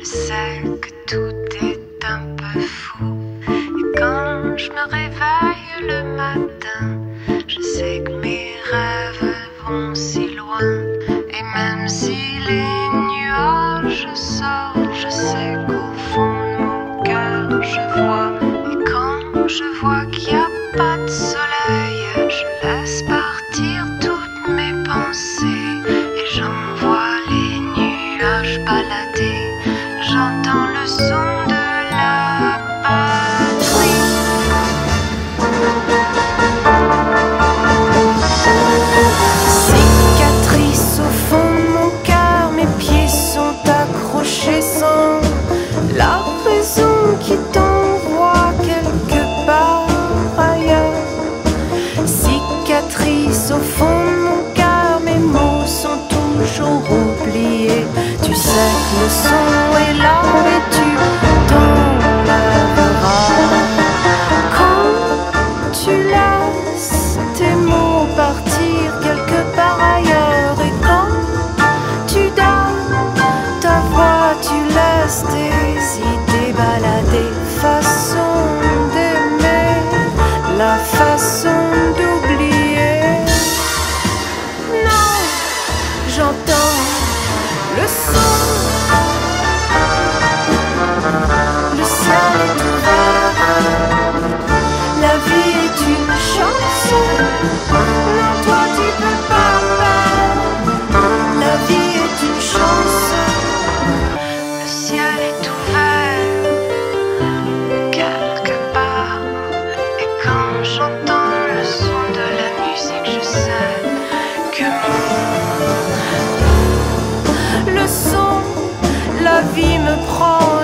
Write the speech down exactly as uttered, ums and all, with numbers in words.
sais que tout est un peu fou. Et quand je me réveille le matin, je sais que mes rêves vont si loin. Et même si les nuages sortent, je sais qu'au fond de mon cœur je vois. Et quand je vois qu'il n'y a pas de soleil, je laisse partir toutes mes pensées. Et j'envoie les nuages balader. J'entends le son de la batterie. Cicatrice au fond de mon cœur, mes pieds sont accrochés sans la raison qui t'envoie quelque part ailleurs. Cicatrice au fond de mon cœur, mes mots sont toujours oubliés. Tu sais que le son est là et tu t'enlèveras quand tu laisses tes mots partir quelque part ailleurs. Et quand tu donnes ta voix, tu laisses tes idées balader. Façon d'aimer, la façon d'oublier. Non, j'entends le son. Le ciel est ouvert. La vie est une chanson. Non, toi tu peux pas faire. La vie est une chanson. Le ciel est ouvert quelque part. Et quand j'entends le son de la musique, je sais que mon Le son, la vie me prend